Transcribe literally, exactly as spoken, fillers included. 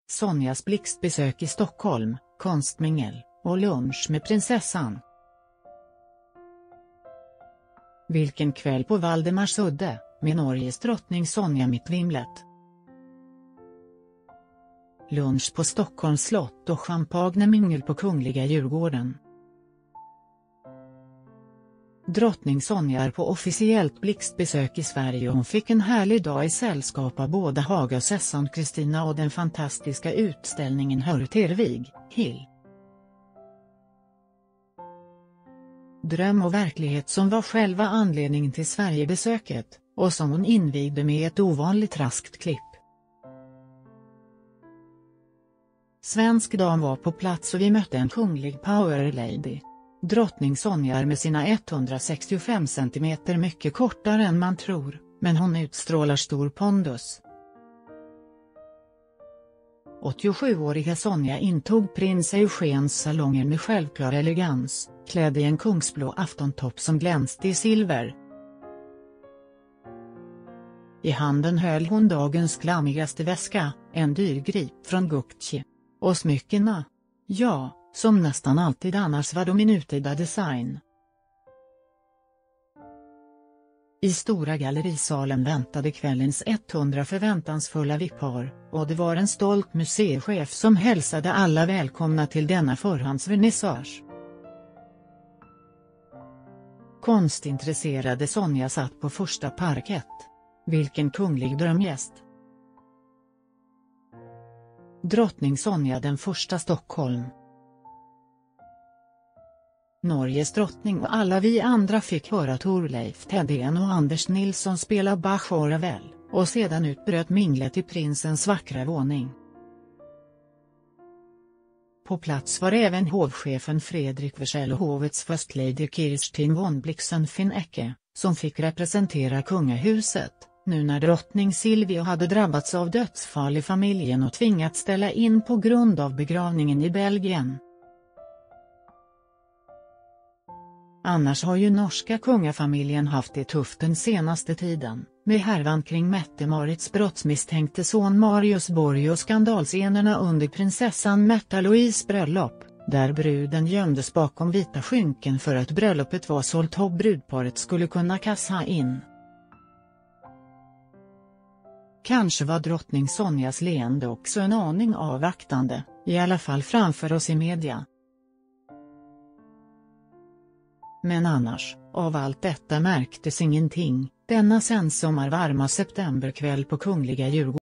Sonjas blixtbesök i Stockholm, konstmingel och lunch med prinsessan. Vilken kväll på Valdemarsudde, med Norges drottning Sonja mitt vimlet. Lunch på Stockholms slott och champagnemingel på Kungliga Djurgården. Drottning Sonja är på officiellt blixtbesök i Sverige och hon fick en härlig dag i sällskap av både Hagasessan Kristina och den fantastiska utställningen Hörtervig, Hill. Dröm och verklighet som var själva anledningen till Sverigebesöket, och som hon invigde med ett ovanligt raskt klipp. Svensk dam var på plats och vi mötte en kunglig power lady. Drottning Sonja är med sina etthundrasextiofem centimeter mycket kortare än man tror, men hon utstrålar stor pondus. åttiosjuåriga Sonja intog prins Eugens salonger med självklar elegans, klädd i en kungsblå aftontopp som glänste i silver. I handen höll hon dagens glammigaste väska, en dyrgrip från Gucci. Och smyckena? Ja, som nästan alltid annars var de i nutida design. I stora gallerisalen väntade kvällens hundra förväntansfulla V I P-par, och det var en stolt museichef som hälsade alla välkomna till denna förhandsvernissage. Konstintresserade Sonja satt på första parkett. Vilken kunglig drömgäst. Drottning Sonja den första Stockholm. Norges drottning och alla vi andra fick höra Torleif Thedéen och Anders Nilsson spela Bach och Ravel, och sedan utbröt minglet i prinsens vackra våning. På plats var även hovchefen Fredrik Wersäll och hovets first lady Kirstin von Blixen-Finecke, som fick representera kungahuset, nu när drottning Silvia hade drabbats av dödsfall i familjen och tvingats ställa in på grund av begravningen i Belgien. Annars har ju norska kungafamiljen haft det tufft den senaste tiden, med härvan kring Mette-Marits brottsmisstänkte son Marius Borg och skandalscenerna under prinsessan Märta-Louise bröllop, där bruden gömdes bakom vita skynken för att bröllopet var sålt och brudparet skulle kunna kassa in. Kanske var drottning Sonjas leende också en aning avvaktande, i alla fall framför oss i media. Men annars, av allt detta märktes ingenting, denna sensommarvarma septemberkväll på Kungliga Djurgården.